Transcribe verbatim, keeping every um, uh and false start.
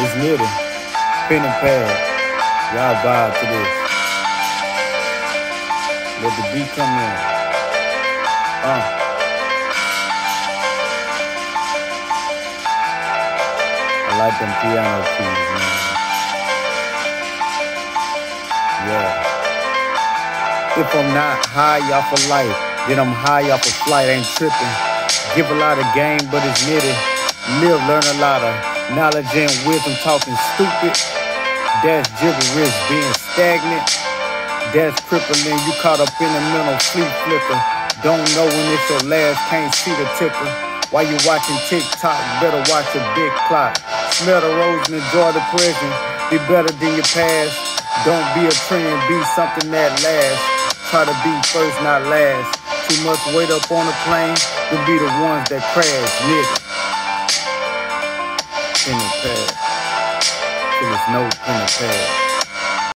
It's little. Pen and pad. Y'all vibe to this. Let the beat come in. Uh. I like them piano keys, man. Yeah. If I'm not high off of life, then I'm high off of flight. Ain't tripping. Give a lot of game, but it's nitty. Live, learn a lot of knowledge and wisdom. Talking stupid. That's gibberish. Being stagnant. That's crippling. You caught up in the mental fleet flicker. Don't know when it's your last. Can't see the ticker. While you watching TikTok, better watch a big clock. Smell the rose and enjoy the present. Be better than your past. Don't be a trend. Be something that lasts. Try to be first, not last. Too much weight up on the plane. You'll be the ones that crash, nigga. Pen and pad. Till it's no pen and pad.